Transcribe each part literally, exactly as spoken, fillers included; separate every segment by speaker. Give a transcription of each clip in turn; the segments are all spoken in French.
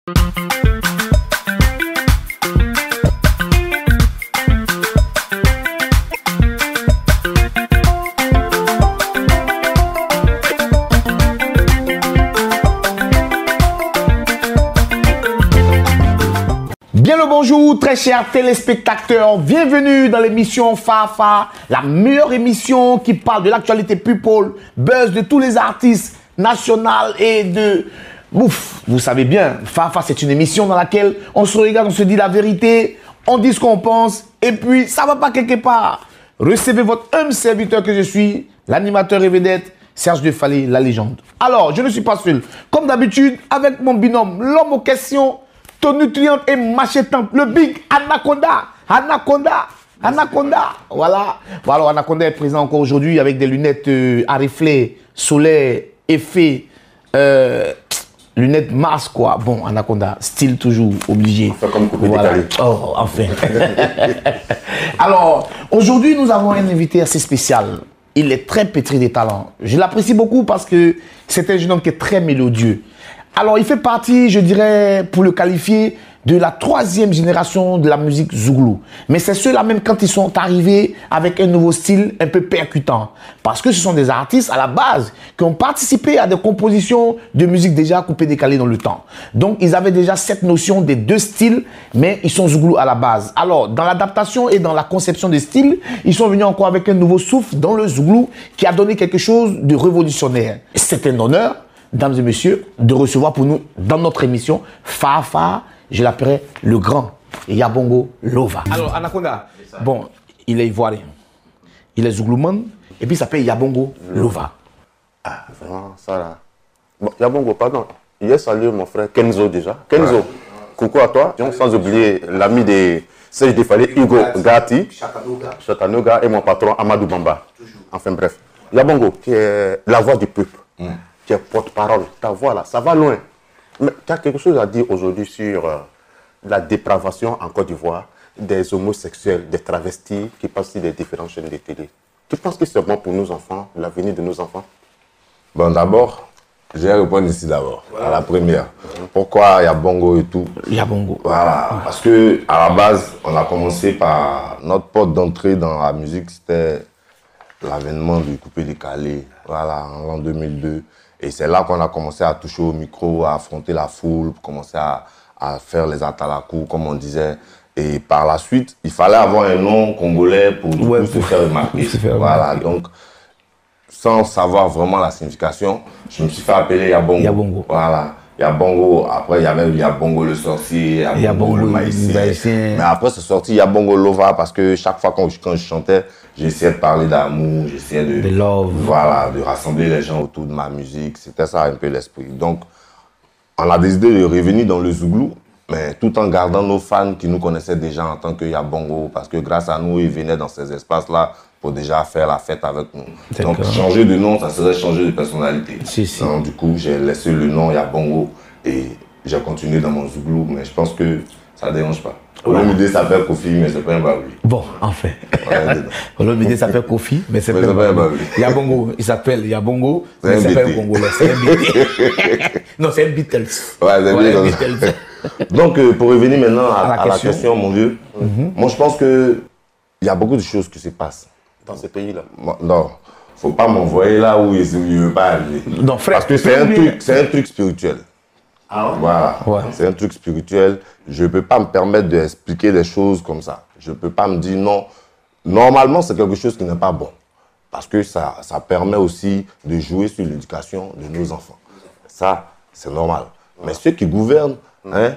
Speaker 1: Bien le bonjour très chers téléspectateurs, bienvenue dans l'émission Fafa, la meilleure émission qui parle de l'actualité people, buzz de tous les artistes nationaux et de... Ouf, vous savez bien, Fafa c'est une émission dans laquelle on se regarde, on se dit la vérité, on dit ce qu'on pense et puis ça va pas quelque part. Recevez votre humble serviteur que je suis, l'animateur et vedette Serge Defallé, la légende. Alors, je ne suis pas seul, comme d'habitude, avec mon binôme, l'homme aux questions tonitruante et machetante, le big Anaconda, Anaconda, Anaconda, voilà. Bon, alors Anaconda est présent encore aujourd'hui avec des lunettes euh, à reflet, soleil, effet, euh, lunettes Mars quoi. Bon, Anaconda, style toujours obligé.
Speaker 2: Enfin, comme coupé
Speaker 1: voilà.
Speaker 2: décalé.
Speaker 1: Oh, enfin. Alors, aujourd'hui, nous avons un invité assez spécial. Il est très pétri de talent. Je l'apprécie beaucoup parce que c'est un jeune homme qui est très mélodieux. Alors, il fait partie, je dirais, pour le qualifier, de la troisième génération de la musique Zouglou. Mais c'est ceux-là même quand ils sont arrivés avec un nouveau style un peu percutant. Parce que ce sont des artistes à la base qui ont participé à des compositions de musique déjà coupées, décalées dans le temps. Donc, ils avaient déjà cette notion des deux styles, mais ils sont Zouglou à la base. Alors, dans l'adaptation et dans la conception des styles, ils sont venus encore avec un nouveau souffle dans le Zouglou qui a donné quelque chose de révolutionnaire. C'est un honneur, mesdames et messieurs, de recevoir pour nous, dans notre émission, Fafa, je l'appellerai le grand Yabongo Lova. Alors, Anaconda, bon, il est ivoirien, il est zouglouman, et puis il s'appelle Yabongo Lova.
Speaker 2: Ah, vraiment, ça là. Bon, Yabongo, pardon. Hier, salué mon frère Kenzo déjà. Kenzo, ouais. Coucou à toi. Sans oublier l'ami des Serge Defallé, Hugo Gatti, Chatanoga, et mon patron Amadou Bamba. Toujours. Enfin bref. Yabongo, qui est la voix du peuple. Mm. Qui est porte-parole, ta voix là, ça va loin. Mais tu as quelque chose à dire aujourd'hui sur euh, la dépravation en Côte d'Ivoire des homosexuels, des travestis qui passent sur les différentes chaînes de télé. Tu penses que c'est bon pour nos enfants, l'avenir de nos enfants?
Speaker 3: Bon, d'abord, je vais répondre ici d'abord, voilà. À la première. Mm-hmm. Pourquoi il y a Bongo et tout?
Speaker 1: Il y a Bongo.
Speaker 3: Voilà, ouais. Parce que à la base, on a commencé par notre porte d'entrée dans la musique, c'était l'avènement du coupé décalé, voilà, en l'an deux mille deux. Et c'est là qu'on a commencé à toucher au micro, à affronter la foule, commencer à, à faire les atalakou, comme on disait. Et par la suite, il fallait avoir un nom congolais pour du
Speaker 1: ouais,
Speaker 3: coup, se faire remarquer. Se faire voilà, remarquer. Donc, sans savoir vraiment la signification, je me suis fait appeler Yabongo.
Speaker 1: Yabongo. Voilà.
Speaker 3: Yabongo, après il y avait Yabongo le sorcier, Yabongo, Yabongo le maïsien. Mais après c'est sorti Yabongo Lova parce que chaque fois quand je, quand je chantais, j'essayais de parler d'amour, j'essayais de,
Speaker 1: de love.
Speaker 3: Voilà, de rassembler les gens autour de ma musique. C'était ça un peu l'esprit. Donc on a décidé de revenir dans le Zouglou, mais tout en gardant nos fans qui nous connaissaient déjà en tant que Yabongo, parce que grâce à nous, ils venaient dans ces espaces-là pour déjà faire la fête avec nous. Donc changer de nom, ça serait changer de personnalité.
Speaker 1: Si, si.
Speaker 3: Donc du coup, j'ai laissé le nom Yabongo et j'ai continué dans mon Zouglou, mais je pense que ça ne dérange pas. Olomide s'appelle Kofi, mais c'est pas un baouli.
Speaker 1: Bon, enfin. Olomide s'appelle Kofi, mais c'est pas un baouli. Yabongo, il s'appelle Yabongo, mais c'est pas un Congolais, c'est un Beatles. Non, c'est un Beatles.
Speaker 3: Ouais, c'est un Beatles. Donc, euh, pour revenir maintenant à, à, la, à question. la question, mon vieux, mm-hmm. moi je pense qu'il y a beaucoup de choses qui se passent
Speaker 2: dans ce pays-là.
Speaker 3: Non, faut pas m'envoyer là où il ne veut pas aller.
Speaker 1: Non, frère.
Speaker 3: Parce que c'est un, truc, un truc spirituel.
Speaker 2: Ah ouais?
Speaker 3: Voilà, ouais. C'est un truc spirituel. Je ne peux pas me permettre d'expliquer des choses comme ça. Je ne peux pas me dire non. Normalement, c'est quelque chose qui n'est pas bon. Parce que ça, ça permet aussi de jouer sur l'éducation de nos enfants. Ça, c'est normal. Ouais. Mais ceux qui gouvernent, mmh. hein,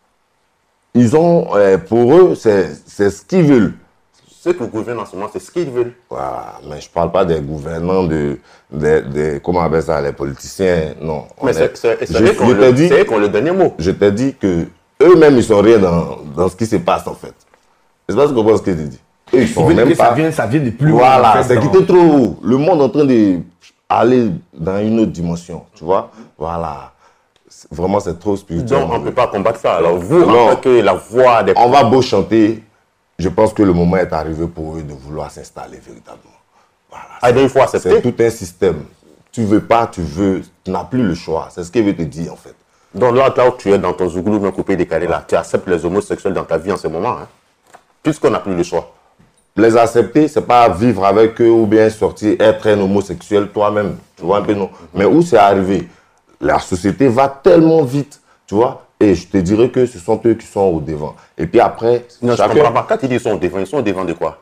Speaker 3: ils ont, euh, pour eux, c'est ce qu'ils veulent.
Speaker 2: Ceux qui gouvernent en ce moment, c'est ce qu'ils veulent.
Speaker 3: Voilà, mais je ne parle pas des gouvernants, de, de, de, comment on appelle ça, les politiciens, non.
Speaker 2: Mais c'est eux qui ont le dernier mot.
Speaker 3: Je t'ai dit que eux-mêmes, ils ne sont rien dans, dans ce qui se passe, en fait. Je ne sais pas si tu comprends ce que je te dis. Eux, ils sont même pas...
Speaker 1: Ça vient, ça vient de plus haut.
Speaker 3: Voilà, c'est qui était trop haut. Le monde est en train d'aller dans une autre dimension, tu vois. Voilà. Vraiment, c'est trop spirituel.
Speaker 2: Donc, on ne peut pas combattre ça. Alors, vous, non, en tant que la voix des...
Speaker 3: On va beau chanter... Je pense que le moment est arrivé pour eux de vouloir s'installer véritablement. Voilà.
Speaker 2: Ah, il faut accepter.
Speaker 3: C'est tout un système. Tu veux pas, tu veux, tu n'as plus le choix. C'est ce qu'il veut te dire en fait.
Speaker 2: Donc là, là où tu es dans ton zouglou, même coupé décalé là, tu acceptes les homosexuels dans ta vie en ce moment, hein, puisqu'on n'a plus le choix.
Speaker 3: Les accepter, c'est pas vivre avec eux ou bien sortir, être un homosexuel toi-même. Tu vois un peu, non? Mm-hmm. Mais où c'est arrivé? La société va tellement vite, tu vois, et je te dirais que ce sont eux qui sont au devant. Et puis après,
Speaker 2: non, chacun... je comprends pas. Quand ils disent qu'ils sont au devant, ils sont au devant de quoi?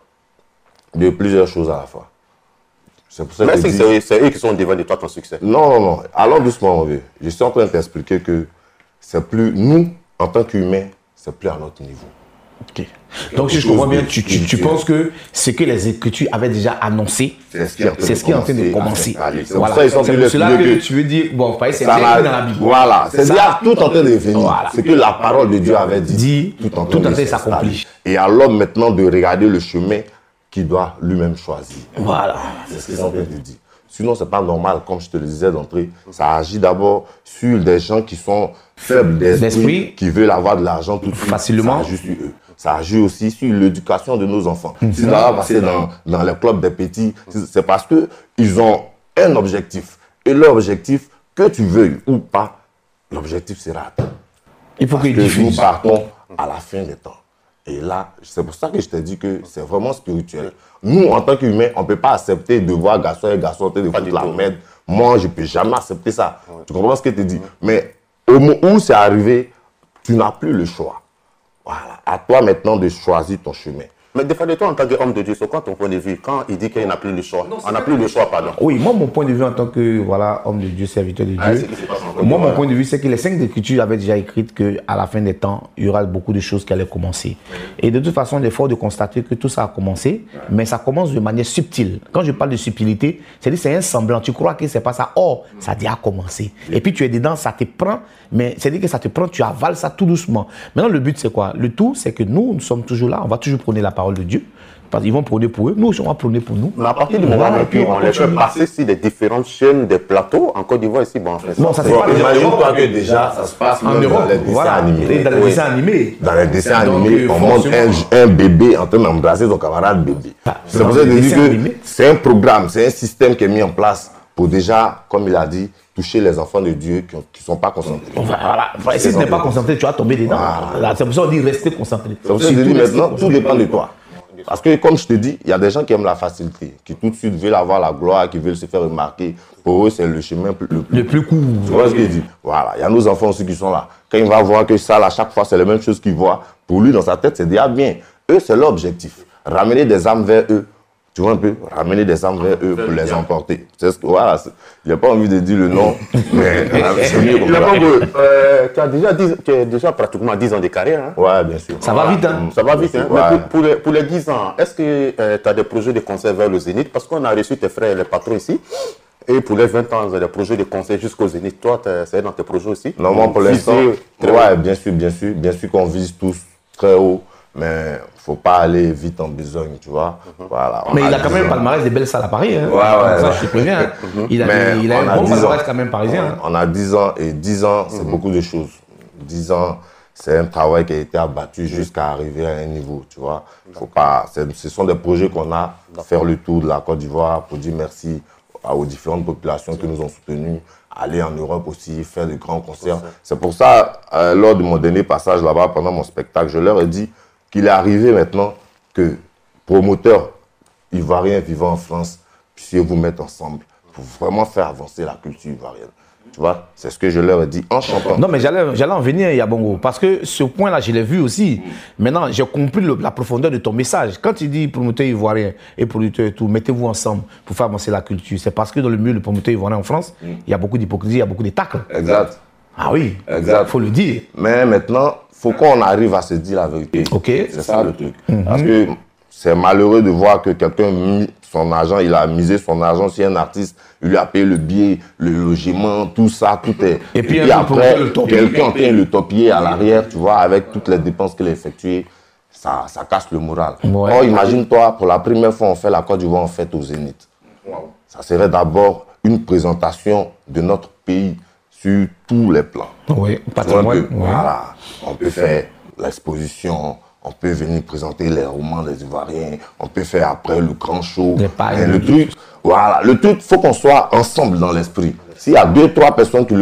Speaker 3: De plusieurs choses à la fois.
Speaker 2: C'est pour ça que c'est dis... eux qui sont au devant de toi, ton succès.
Speaker 3: Non, non, non. Alors doucement, mon vieux. Je suis en train de t'expliquer que c'est plus, nous, en tant qu'humains, c'est plus à notre niveau.
Speaker 1: Okay. Donc, si je comprends bien, tu, tu, tu penses que ce que les Écritures avaient déjà annoncé, c'est ce qui est en train de commencer. C'est voilà. pour cela que, que tu veux dire, bon, c'est dans la Bible.
Speaker 3: Voilà, c'est déjà tout en train de venir. Voilà. C'est que la parole de Dieu avait dit,
Speaker 1: dit tout en train de s'accomplir.
Speaker 3: Et à l'homme maintenant de regarder le chemin qu'il doit lui-même choisir.
Speaker 1: Voilà.
Speaker 3: C'est ce qu'ils sont en train de dire. Sinon, ce n'est pas normal, comme je te le disais d'entrée. Ça agit d'abord sur des gens qui sont faibles d'esprit, qui veulent avoir de l'argent tout de suite.
Speaker 1: Facilement.
Speaker 3: Ça agit sur eux. Ça agit aussi sur l'éducation de nos enfants. Mmh. Si ça va passer dans, dans les clubs des petits, c'est parce qu'ils ont un objectif. Et leur objectif, que tu veuilles ou pas, l'objectif sera atteint.
Speaker 1: Il faut qu'ils diffusent.
Speaker 3: Nous partons à la fin des temps. Et là, c'est pour ça que je t'ai dit que c'est vraiment spirituel. Nous, en tant qu'humains, on ne peut pas accepter de voir garçon et garçon de foutre la merde. Moi, je ne peux jamais accepter ça. Ouais. Tu comprends ce que je te dis? Mais au moment où c'est arrivé, tu n'as plus le choix. Voilà. À toi maintenant de choisir ton chemin.
Speaker 2: Mais des fois, de toi, en tant qu'homme de Dieu, c'est quoi ton point de vue quand il dit qu'il n'a plus le choix? Non, on n'a plus le choix, pardon.
Speaker 1: Oui, moi, mon point de vue en tant que voilà, homme de Dieu, serviteur de Dieu, ah, c'est c'est moi, mon point de vue, c'est que les cinq Écritures avaient déjà écrit qu'à la fin des temps, il y aura beaucoup de choses qui allaient commencer. Et de toute façon, il est fort de constater que tout ça a commencé, mais ça commence de manière subtile. Quand je parle de subtilité, c'est-à-dire c'est un semblant. Tu crois que c'est pas ça. Or, ça a déjà commencé. Et puis tu es dedans, ça te prend, mais c'est-à-dire que ça te prend, tu avales ça tout doucement. Maintenant, le but, c'est quoi? Le tout, c'est que nous, nous sommes toujours là, on va toujours prôner la parole de Dieu. Parce qu'ils vont prôner pour eux, nous aussi on va prôner pour nous.
Speaker 2: Mais à partir du moment où on, on les fait passer sur les différentes chaînes des plateaux, en Côte d'Ivoire ici, bon, en fait.
Speaker 3: Non, ça c'est pas. Imagine-toi que déjà, ça se passe en Europe, dans les dessins
Speaker 1: voilà.
Speaker 3: animés.
Speaker 1: Dans les oui. dessins animés.
Speaker 3: Dans les dessins animés, on montre un, un bébé en train d'embrasser son camarade bébé. Ah, c'est pour ça que je dis que c'est un programme, c'est un système qui est mis en place pour déjà, comme il a dit, toucher les enfants de Dieu qui ne sont pas concentrés.
Speaker 1: Voilà. Voilà. Si tu n'es pas concentré, tu vas tomber dedans. Voilà. C'est pour ça qu'on dit rester concentré.
Speaker 3: C'est pour ça que je dis maintenant, tout dépend de toi. Parce que, comme je te dis, il y a des gens qui aiment la facilité, qui tout de suite veulent avoir la gloire, qui veulent se faire remarquer. Pour eux, c'est le chemin le plus,
Speaker 1: le plus court.
Speaker 3: Tu vois ce que je dis? Voilà, il y a nos enfants aussi qui sont là. Quand il va voir que ça, à chaque fois, c'est la même chose qu'il voit, pour lui, dans sa tête, c'est déjà bien. Eux, c'est leur objectif. Ramener des âmes vers eux. Tu vois un peu? Ramener des âmes vers eux pour les emporter. C'est ce que, voilà, il n'y a pas envie de dire le nom, mais c'est mieux comme ça.
Speaker 2: Euh, tu, as déjà dix, tu as déjà pratiquement dix ans de carrière. Hein?
Speaker 3: Ouais, bien sûr.
Speaker 1: Ça va vite, hein?
Speaker 2: Ça va vite, hein?
Speaker 3: Ouais.
Speaker 2: Mais pour, pour, les, pour les dix ans, est-ce que euh, tu as des projets de concert vers le Zénith? Parce qu'on a reçu tes frères, les patrons ici. Et pour les vingt ans, des projets de concert jusqu'au Zénith. Toi, c'est dans tes projets aussi?
Speaker 3: Non, moi, pour l'instant, ouais, bien sûr, bien sûr. Bien sûr qu'on vise tous très haut. Mais il ne faut pas aller vite en besogne, tu vois. Mm-hmm. Voilà,
Speaker 1: mais il a quand même un palmarès des belles salles à Paris. Hein.
Speaker 3: Ouais, ouais,
Speaker 1: ça,
Speaker 3: ouais.
Speaker 1: je te préviens. Mm-hmm. Il a,
Speaker 3: mais
Speaker 1: il a un bon palmarès quand même parisien. Hein.
Speaker 3: On a dix ans et dix ans, c'est mm-hmm. beaucoup de choses. dix ans, c'est un travail qui a été abattu jusqu'à arriver à un niveau, tu vois. Faut pas, ce sont des projets qu'on a, faire le tour de la Côte d'Ivoire pour dire merci aux différentes populations qui nous ont soutenus, aller en Europe aussi, faire de grands concerts. C'est pour ça, euh, lors de mon dernier passage là-bas, pendant mon spectacle, je leur ai dit qu'il est arrivé maintenant que promoteurs ivoiriens vivant en France puissent vous mettre ensemble pour vraiment faire avancer la culture ivoirienne. Tu vois, c'est ce que je leur ai dit en chantant.
Speaker 1: Non, mais j'allais en venir, Yabongo, parce que ce point-là, je l'ai vu aussi. Mm. Maintenant, j'ai compris le, la profondeur de ton message. Quand tu dis promoteur ivoirien et producteur et tout, mettez-vous ensemble pour faire avancer la culture. C'est parce que dans le milieu de promoteur ivoirien en France, mm. il y a beaucoup d'hypocrisie, il y a beaucoup de tacles.
Speaker 3: Exact.
Speaker 1: Ah oui,
Speaker 3: exact.
Speaker 1: Il faut le dire.
Speaker 3: Mais maintenant, il faut qu'on arrive à se dire la vérité.
Speaker 1: Ok.
Speaker 3: C'est ça le truc.
Speaker 1: Mm-hmm.
Speaker 3: Parce que c'est malheureux de voir que quelqu'un mis son argent, il a misé son argent sur un artiste, il lui a payé le billet, le logement, tout ça, tout est.
Speaker 1: Et, et puis,
Speaker 3: puis après, quelqu'un tient le topier à l'arrière, tu vois, avec toutes les dépenses qu'il a effectuées, ça, ça casse le moral. Ouais. Or, imagine-toi, pour la première fois, on fait la Côte d'Ivoire en fête au Zénith. Wow. Ça serait d'abord une présentation de notre pays sur tous les plans.
Speaker 1: Oui, patrimoine.
Speaker 3: Voilà, on peut faire l'exposition. On peut venir présenter les romans des Ivoiriens. On peut faire après le grand show. Et le truc, voilà, le truc, il faut qu'on soit ensemble dans l'esprit. S'il y a deux, trois personnes qui le font,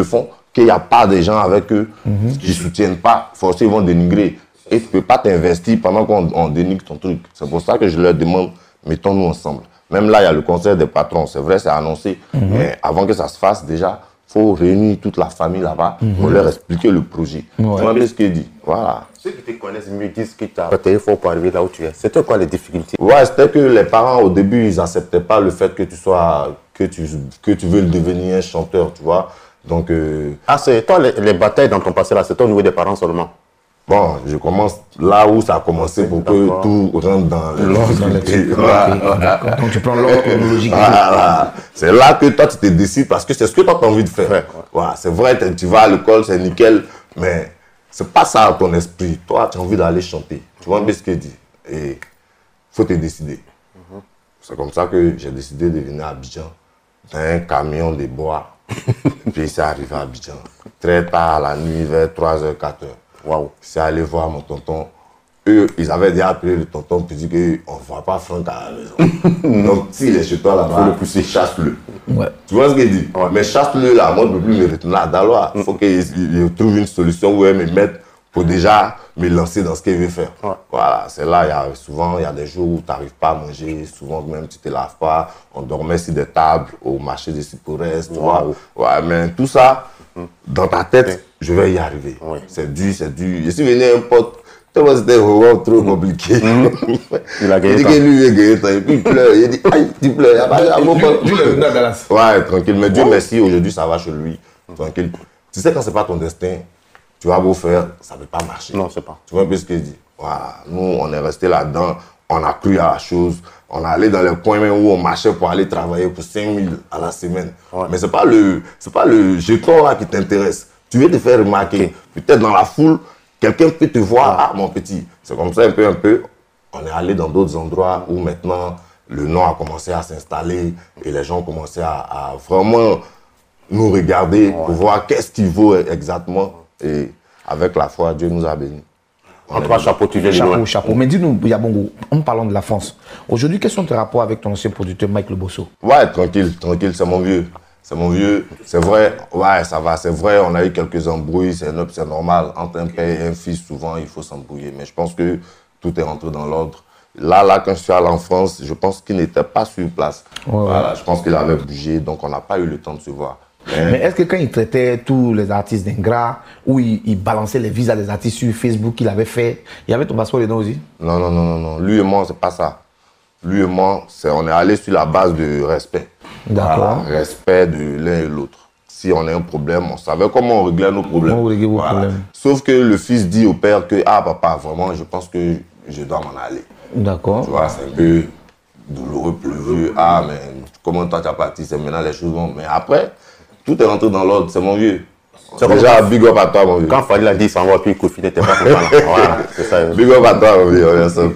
Speaker 3: qu'il n'y a pas de gens avec eux
Speaker 1: Mm-hmm.
Speaker 3: qui ne soutiennent pas, forcément ils vont dénigrer. Et tu ne peux pas t'investir pendant qu'on dénigre ton truc. C'est pour ça que je leur demande, mettons-nous ensemble. Même là, il y a le conseil des patrons. C'est vrai, c'est annoncé. Mm-hmm. Mais avant que ça se fasse, déjà, il faut réunir toute la famille là-bas mm-hmm. pour leur expliquer le projet. Ouais. Tu vois bien ce qu'il dit. Voilà.
Speaker 2: Ceux qui te connaissent me disent que tu as bataillé fort pour arriver là où tu es. C'était quoi les difficultés?
Speaker 3: Ouais, c'était que les parents, au début, ils n'acceptaient pas le fait que tu sois, que tu, que tu veux devenir un chanteur, tu vois. Donc, euh...
Speaker 2: Ah, c'est toi, les, les batailles dans ton passé là, c'est au niveau des parents seulement?
Speaker 3: Bon, je commence là où ça a commencé pour que tout rentre dans l'ordre.
Speaker 1: Voilà. Donc tu prends l'ordre chronologique.
Speaker 3: Voilà. C'est là que toi tu te décides parce que c'est ce que toi tu as envie de faire. Ouais. Voilà. C'est vrai, tu vas à l'école, c'est nickel, mais c'est pas ça ton esprit. Toi, tu as envie d'aller chanter. Tu vois bien ce qu'il dit. Et il faut te décider. Mm-hmm. C'est comme ça que j'ai décidé de venir à Abidjan dans un camion de bois. Puis c'est arrivé à Abidjan. Très tard la nuit, vers trois heures, quatre heures.
Speaker 2: Waouh.
Speaker 3: C'est allé voir mon tonton. Eux, ils avaient déjà appelé le tonton pour dire qu'on ne voit pas Franck à la maison. Donc, s'il est chez toi là-bas, il faut le pousser, chasse-le.
Speaker 1: Ouais.
Speaker 3: Tu vois ce qu'il dit? Ouais. Mais chasse-le là, moi je ne peux plus me retenir à Daloa. Il faut qu'il trouve une solution où il me mette pour déjà me lancer dans ce qu'il veut faire. Ouais. Voilà, c'est là, il y a, souvent, il y a des jours où tu n'arrives pas à manger, souvent même tu ne te laves pas. On dormait sur des tables au marché des Cyprès, tu vois. Ouais, mais tout ça, dans ta tête, ouais. Je vais y arriver. Ouais. C'est dur, c'est dur. Je suis venu à un pote, c'était vraiment trop compliqué. Mmh.
Speaker 2: Il a gagné.
Speaker 3: Il dit que lui, il a gagné. Et puis il pleure. Il dit, aïe, tu pleures. Il n'y a pas de pote.
Speaker 1: Lui, il est venu à Dallas.
Speaker 3: Ouais, tranquille. Mais Dieu merci, aujourd'hui, ça va chez lui. Tranquille. Tu sais, quand ce n'est pas ton destin, tu vas beau faire, ça ne peut pas marcher.
Speaker 2: Non, c'est pas.
Speaker 3: Tu vois un peu ce qu'il dit. Voilà. Nous, on est resté là-dedans. On a cru à la chose. On est allé dans les coins même où on marchait pour aller travailler pour cinq mille à la semaine. Ouais. Mais ce n'est pas le, c'est pas le jeton là qui t'intéresse. Tu veux te faire remarquer. Okay. Peut-être dans la foule, quelqu'un peut te voir. Ah, mon petit. C'est comme ça un peu, un peu. On est allé dans d'autres endroits où maintenant le nom a commencé à s'installer et les gens ont commencé à, à vraiment nous regarder ouais. pour voir qu'est-ce qu'il vaut exactement. Et avec la foi, Dieu nous a bénis.
Speaker 2: En trois chapeaux, tu viens de
Speaker 1: Chapeau,
Speaker 2: loin.
Speaker 1: chapeau. Mais dis-nous, Yabongo, en parlant de la France, aujourd'hui, quels sont tes rapports avec ton ancien producteur Mike Lebosso?
Speaker 3: Ouais, tranquille, tranquille, c'est mon vieux. C'est mon vieux. C'est vrai, ouais, ça va, c'est vrai, on a eu quelques embrouilles, c'est normal. Entre un père et un fils, souvent, il faut s'embrouiller. Mais je pense que tout est rentré dans l'ordre. Là, là, quand je suis allé en France, je pense qu'il n'était pas sur place. Ouais, voilà, ouais. Je pense qu'il avait bougé, donc on n'a pas eu le temps de se voir.
Speaker 1: Mais, Mais est-ce que quand il traitait tous les artistes d'ingrats, ou il, il balançait les visas des artistes sur Facebook qu'il avait fait, il y avait ton passeport dedans aussi?
Speaker 3: Non, non, non, non, non. Lui et moi, c'est pas ça. Lui et moi, c'est, on est allé sur la base de respect.
Speaker 1: D'accord.
Speaker 3: Voilà, respect de l'un et l'autre. Si on a un problème, on savait comment on réglait nos problèmes.
Speaker 1: On réglait vos
Speaker 3: voilà.
Speaker 1: problèmes.
Speaker 3: Sauf que le fils dit au père que, ah papa, vraiment, je pense que je dois m'en aller.
Speaker 1: D'accord.
Speaker 3: Tu vois, c'est un peu douloureux, pluvieux. Ah, mais comment toi tu as parti, c'est maintenant les choses vont. Mais après, tout est rentré dans l'ordre, c'est mon vieux. C'est déjà big up à toi, mon vieux.
Speaker 2: Quand Fadil a dit s'en va, puis Kofi n'était pas content. Voilà, c'est ça.
Speaker 3: Big up à toi, mon vieux. Merci.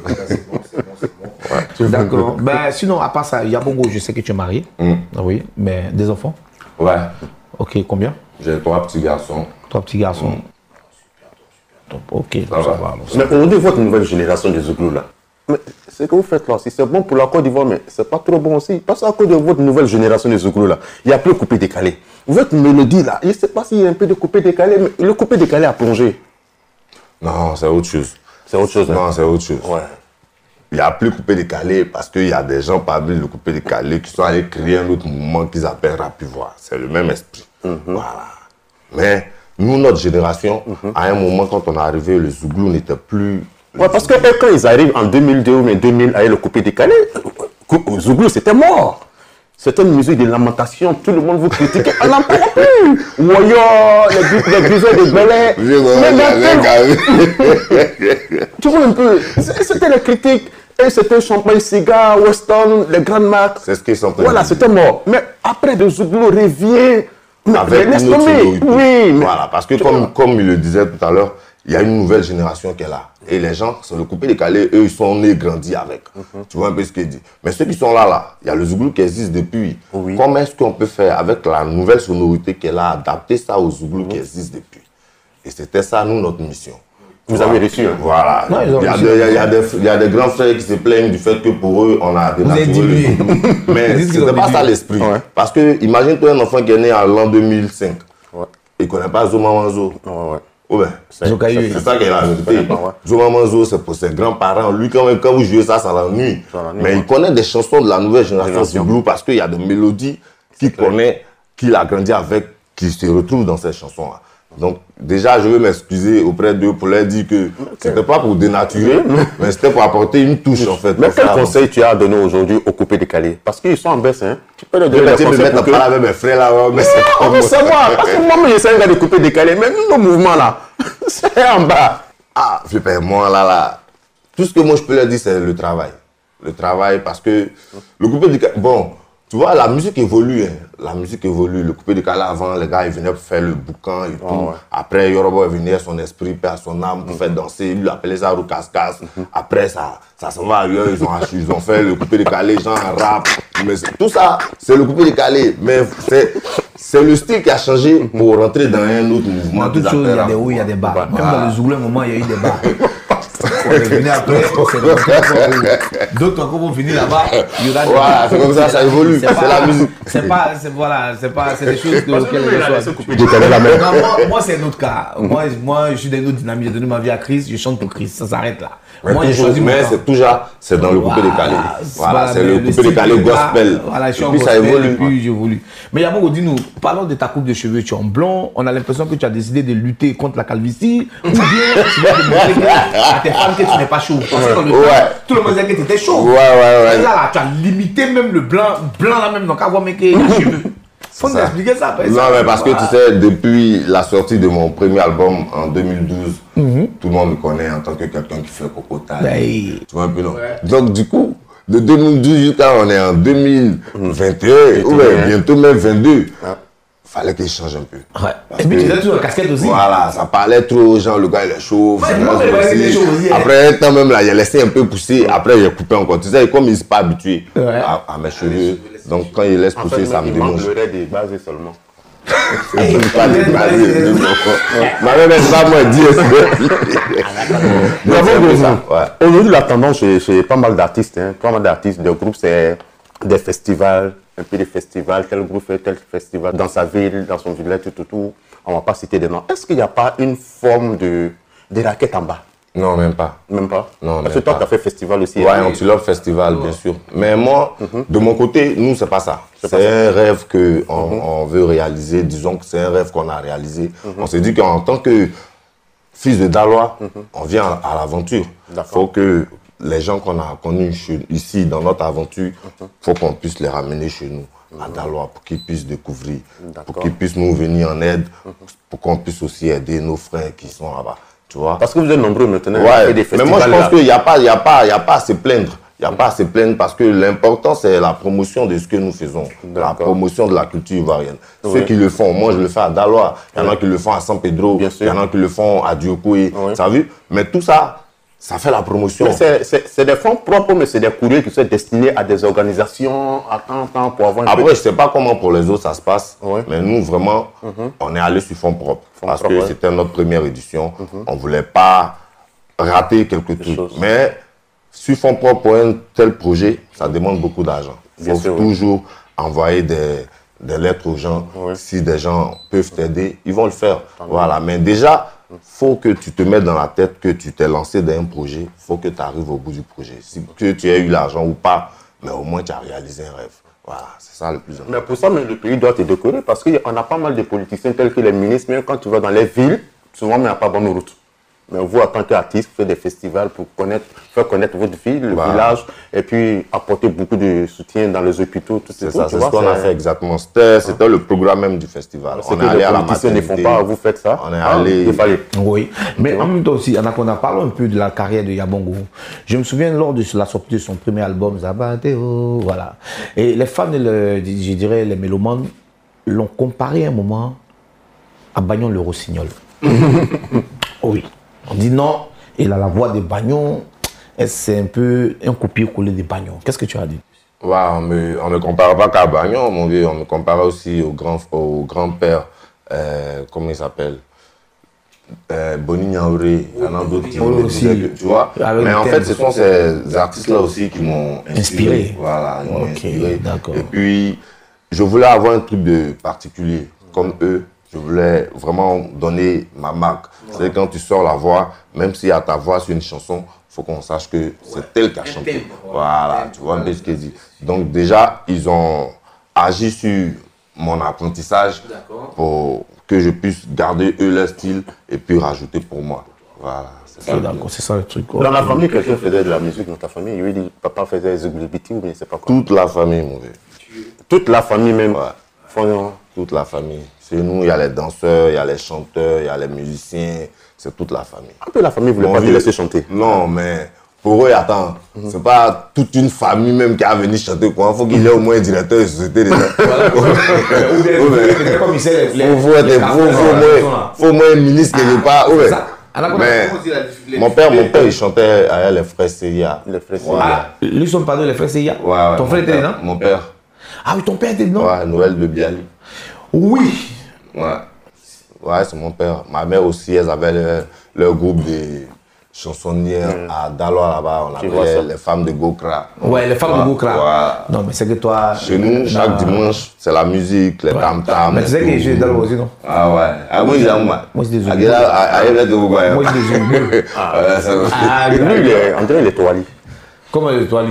Speaker 1: D'accord. Ben, sinon, à part ça, Yabongo, je sais que tu es marié. Mm. Oui, mais des enfants?
Speaker 3: Ouais.
Speaker 1: Ok, combien?
Speaker 3: J'ai trois petits garçons.
Speaker 1: Trois petits garçons. Mm. Donc, ok,
Speaker 3: ça, ça va. va.
Speaker 2: Mais aujourd'hui, votre nouvelle génération des Zouglous là, mais ce que vous faites là, si c'est bon pour la Côte d'Ivoire, mais c'est pas trop bon aussi. Parce qu'à cause de votre nouvelle génération des Zouglous là, il n'y a plus de coupé décalé. Votre mélodie là, je ne sais pas s'il y a un peu de coupé décalé, mais le coupé décalé a plongé.
Speaker 3: Non, c'est autre chose.
Speaker 2: C'est autre chose.
Speaker 3: Non, hein? C'est autre chose.
Speaker 2: Ouais.
Speaker 3: Il n'y a plus coupé décalé parce qu'il y a des gens parmi le coupé décalé qui sont allés créer un autre mouvement qu'ils appellent Rapivoix. C'est le même esprit. Mm-hmm. Voilà. Mais nous, notre génération, mm-hmm. à un moment, quand on est arrivé, le Zouglou n'était plus...
Speaker 2: Ouais, parce que quand ils arrivent en deux mille deux ou deux mille avec le coupé décalé, Zouglou, c'était mort. C'était une musique de lamentation, tout le monde vous critiquait. On n'en parle plus. Woyo, les grisons de Belay. Tu vois un peu, c'était les critiques. Et c'était champagne, cigare, Weston, les grandes marques.
Speaker 3: C'est ce qu'ils sont.
Speaker 2: Voilà, c'était mort. Mais après, le Zouglou revient.
Speaker 3: Avec une autre sonorité. Oui. Voilà, parce que comme, comme il le disait tout à l'heure, il y a une nouvelle génération qui est là. Et les gens, sur le coupé décalé, eux, ils sont nés, grandis avec. Mm-hmm. Tu vois un peu ce qu'il dit. Mais ceux qui sont là, là, il y a le Zouglou qui existe depuis. Oui. Comment est-ce qu'on peut faire avec la nouvelle sonorité qui est là, adapter ça au Zouglou mm-hmm. qui existe depuis? Et c'était ça, nous, notre mission.
Speaker 2: Vous voilà. avez réussi. Hein?
Speaker 3: Voilà. Non, il, y a de, il, y a, il, y a des, il y a des grands frères qui se plaignent du fait que pour eux, on a dénaturé le Zouglou. Mais ce n'est pas ça l'esprit. Ouais. Parce que, imagine-toi un enfant qui est né en l'an deux mille cinq. Ouais. il ne connaît pas Zo Maman Zo.
Speaker 2: Ouais, ouais.
Speaker 3: Ouais, c'est ça qui est la vérité. Zo Maman Zo, c'est pour ses grands-parents. Lui, quand, même, quand vous jouez ça, ça l'ennuie. Mais ouais. il connaît des chansons de la nouvelle génération Blue parce qu'il y a des mélodies qu'il connaît, qu'il a grandi avec, qui se retrouvent dans ces chansons-là. Donc, déjà, je veux m'excuser auprès d'eux pour leur dire que okay. c'était pas pour dénaturer, mais c'était pour apporter une touche, en fait.
Speaker 2: Mais quel conseil tu as donné aujourd'hui aux coupés décalés? Parce qu'ils sont en baisse, hein. Tu peux leur donner des conseils
Speaker 3: pour que... parler avec mes frères là. Mais
Speaker 2: c'est moi, parce que moi, j'essaie de couper décalés, même nos mouvements là, c'est en bas.
Speaker 3: Ah, Flipper, moi là, là, tout ce que moi je peux leur dire, c'est le travail. Le travail, parce que le coupé décalé, bon, tu vois, la musique évolue, hein. La musique évolue. Le coupé décalé avant, les gars, ils venaient pour faire le boucan et tout. Oh, ouais. Après, Yorobo est venu à son esprit, à son âme pour mm-hmm. faire danser. Il lui appelait ça Roukas-Kas. Mm-hmm. Après, ça, ça s'en va ailleurs. Ils ont, ils ont fait le coupé décalé, genre rap. Mais tout ça, c'est le coupé décalé. Mais c'est le style qui a changé pour rentrer dans un autre mouvement.
Speaker 1: Dans toute chose, il y a des hauts, il y a des bas. Même voilà. dans le Zoulou, un moment, il y a eu des bas. On est venu après, d'autres encore vont venir là-bas.
Speaker 3: Voilà, c'est comme ça, ça évolue. C'est la musique.
Speaker 1: C'est pas, c'est voilà, c'est pas, c'est des choses que auxquelles les gens sont. Moi, c'est un autre cas. Moi, moi, je suis dans une autre dynamique. J'ai donné ma vie à Chris, je chante pour Chris. Ça s'arrête là.
Speaker 3: Moi, j'ai choisi. Mais c'est toujours, c'est dans le coupé décalé. Voilà, c'est le coupé décalé gospel.
Speaker 1: Voilà, je suis en gospel et puis j'évolue. Mais Yabongo, dis-nous, parlons de ta coupe de cheveux. Tu es en blond. On a l'impression que tu as décidé de lutter contre la calvitie. Ou bien tu vas démontrer à tes fans que tu n'es pas chaud. Parce que dans le temps, tout le monde disait que tu étais chaud.
Speaker 3: Ouais, ouais, ouais.
Speaker 1: Et là, là, tu as limité même le blanc, blanc là même, donc à voir mec les cheveux. Faut nous expliquer ça.
Speaker 3: Non, mais parce que tu sais, depuis la sortie de mon premier album en deux mille douze, mm-hmm. tout le monde me connaît en tant que quelqu'un qui fait cocotage. Hey. Tu vois un peu, non? Ouais. Donc, du coup, de deux mille douze jusqu'à on est en deux mille vingt et un, ou bien bientôt même vingt-deux. Ouais. Fallait qu'il change un peu.
Speaker 1: Ouais. Et puis tu étais toujours en casquette aussi.
Speaker 3: Voilà, ça parlait trop aux gens, le gars il est chaud. Ouais, non, mais chaud aussi, après un temps même là, il a laissé un peu pousser, après il a coupé encore. Tu sais, comme il ne s'est pas habitué ouais. à, à mes cheveux, donc quand il laisse pousser, en fait, ça me démange.
Speaker 2: Il manquerait des bases seulement.
Speaker 3: Pas des bases. Ma mère n'est pas moi dit.
Speaker 2: Aujourd'hui, la tendance chez, chez pas mal d'artistes, hein, pas mal d'artistes, de groupes, c'est des festivals. Un peu des festivals, tel groupe fait tel festival dans sa ville, dans son village, tout, tout, tout. On ne va pas citer des noms. Est-ce qu'il n'y a pas une forme de, de raquette en bas?
Speaker 3: Non, même pas.
Speaker 2: Même pas?
Speaker 3: Non,
Speaker 2: Parce que toi, tu as fait festival aussi.
Speaker 3: Ouais, Antilope Festival, bien sûr. Mais moi, mm-hmm. de mon côté, nous, c'est pas ça. C'est un rêve qu'on mm-hmm. on veut réaliser. Disons que c'est un rêve qu'on a réalisé. Mm-hmm. On s'est dit qu'en tant que fils de Dalois, mm-hmm. on vient à, à l'aventure. Il faut que les gens qu'on a connus ici dans notre aventure, il faut qu'on puisse les ramener chez nous, à Dalois, pour qu'ils puissent découvrir, pour qu'ils puissent nous venir en aide, pour qu'on puisse aussi aider nos frères qui sont là-bas. Tu vois?
Speaker 2: Parce que vous êtes nombreux maintenant.
Speaker 3: Ouais, des mais moi je pense qu'il n'y a pas, il y a pas, il y a pas à se plaindre. Il n'y a pas à se plaindre parce que l'important c'est la promotion de ce que nous faisons, la promotion de la culture ivoirienne. Oui. Ceux qui le font, moi je le fais à Dalois, il y en a qui le font à San Pedro, il y en a qui le font à Diokoué, oui. Ça vu? Mais tout ça, ça fait la promotion.
Speaker 2: C'est des fonds propres, mais c'est des courriers qui sont destinés à des organisations à temps, temps pour avoir...
Speaker 3: Après, je ne sais pas comment pour les autres ça se passe, oui. mais nous, vraiment, mm-hmm. on est allé sur fonds propres. Fonds parce propre, que ouais. c'était notre première édition. Mm-hmm. On ne voulait pas rater quelque chose. Mais sur fonds propres, pour un tel projet, ça demande beaucoup d'argent. Il faut sûr, toujours oui. envoyer des, des lettres aux gens. Oui. Si des gens peuvent t'aider, ils vont le faire. Tant voilà. Mais déjà... il faut que tu te mettes dans la tête que tu t'es lancé dans un projet. Il faut que tu arrives au bout du projet. Si que tu aies eu l'argent ou pas, mais au moins tu as réalisé un rêve. Voilà, c'est ça le plus important.
Speaker 2: Mais pour ça, même le pays doit te décorer parce qu'on a pas mal de politiciens tels que les ministres. Même quand tu vas dans les villes, souvent, il n'y a pas bonne route. Mais vous, en tant qu'artiste, faites des festivals pour connaître, faire connaître votre ville, le voilà. village, et puis apporter beaucoup de soutien dans les hôpitaux.
Speaker 3: C'est ça, c'est ce qu'on a fait exactement. C'était ah. le programme même du festival.
Speaker 2: On est allé à la maternité. Ne font pas, vous faites ça.
Speaker 3: On est ah, allé.
Speaker 1: Il fallait. Oui, mais en même temps aussi, on a parlé un peu de la carrière de Yabongo. Je me souviens lors de la sortie de son premier album, Zabateo, voilà. Et les fans, le, je dirais les mélomanes, l'ont comparé un moment à Bagnon le Rossignol. Oui. On dit non, il a la voix de Bagnon, c'est un peu un copier-coller de Bagnon. Qu'est-ce que tu as dit?
Speaker 3: Ouais, on ne me compare pas qu'à Bagnon, mon vieux, on me compare aussi au grand-père, au grand euh, comment il s'appelle euh, Boni Niaouré, il y en a d'autres qui me disaient que, tu vois. Mais en fait, ce sont ces artistes-là aussi qui m'ont inspiré. inspiré. Voilà, ils m'ont
Speaker 1: okay,
Speaker 3: inspiré. Et puis, je voulais avoir un truc de particulier, comme eux. Je voulais vraiment donner ma marque. Ouais. C'est quand tu sors la voix, même s'il y a ta voix sur une chanson, il faut qu'on sache que c'est ouais. tel qui a chanté. Ouais. Voilà, tu vois un peu ce qu'il dit. Donc déjà, ils ont agi sur mon apprentissage pour que je puisse garder eux leur style et puis rajouter pour moi. Voilà.
Speaker 1: C'est ça, d'accord, c'est ça le truc.
Speaker 2: Dans la famille, quelqu'un faisait de la musique dans ta famille. Il lui dit, papa faisait des ou bien c'est pas quoi.
Speaker 3: Toute la famille, mon vieux.
Speaker 2: Toute la famille même.
Speaker 3: Ouais. Toute la famille. Chez nous, il y a les danseurs, il y a les chanteurs, il y a les musiciens. C'est toute la famille.
Speaker 2: Un peu la famille ne voulait pas te laisser chanter.
Speaker 3: Non, mais pour eux, attends, mm-hmm. c'est pas toute une famille même qui a venu chanter quoi. Il faut qu'il ait au moins un directeur de société déjà. Il faut au moins un ministre quelque part. Mais mon père, mon père, il chantait à les frères Seya.
Speaker 1: Les frères Seya. Ah, lui, son pardon, les frères Seya.
Speaker 3: Ouais, ouais,
Speaker 1: ton frère était dedans?
Speaker 3: Mon père.
Speaker 1: Ah oui, ton père était dedans?
Speaker 3: Ouais, Noël de Bialy.
Speaker 1: Oui.
Speaker 3: Ouais. Ouais, c'est mon père. Ma mère aussi, elles avaient leur, leur groupe de chansonnières mmh. à Daloa là-bas. On appelait les femmes de Gokra.
Speaker 1: Ouais, les femmes
Speaker 3: ouais,
Speaker 1: de Gokra.
Speaker 3: Ouais.
Speaker 1: Non, mais c'est que toi.
Speaker 3: Chez nous, chaque non. dimanche, c'est la musique, les tam-tams.
Speaker 1: Mais tu sais que j'ai Daloa aussi, non?
Speaker 3: Ah ouais. Ah, moi, j'ai un moi.
Speaker 1: Moi, c'est des
Speaker 3: Zoubou. Moi,
Speaker 1: c'est des Zoubou.
Speaker 2: Ah, lui, André, il est toali.
Speaker 1: Comment il est toali?